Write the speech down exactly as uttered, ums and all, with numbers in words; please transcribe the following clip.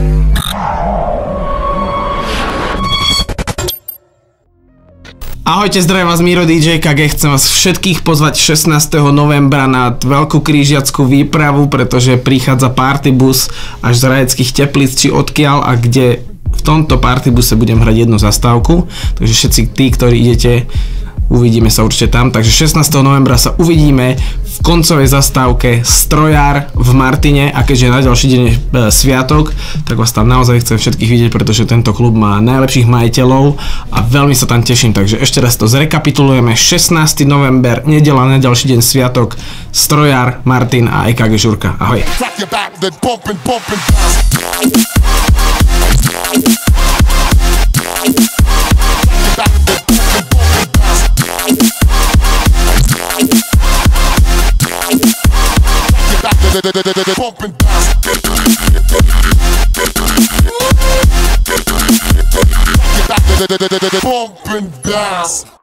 Ahojte, zdravím vás Miro dý džej ká gé, chcem vás všetkých pozvať šestnásteho novembra na veľkú krížiackú výpravu, pretože prichádza partybus až z Rajeckých Teplíc či odkiaľ, a kde v tomto partybuse budem hrať jednu zastávku, takže všetci tí, ktorí idete, uvidíme sa určite tam. Takže šestnásteho novembra sa uvidíme v koncovej zastávke Strojár v Martine, a keďže na ďalší deň je sviatok, tak vás tam naozaj chcem všetkých vidieť, pretože tento klub má najlepších majiteľov a veľmi sa tam teším. Takže ešte raz to zrekapitulujeme: šestnásteho november, nedeľa, na ďalší deň sviatok, Strojár, Martin a é ká gé Žurka. Ahoj. Bumping down. Bumping down.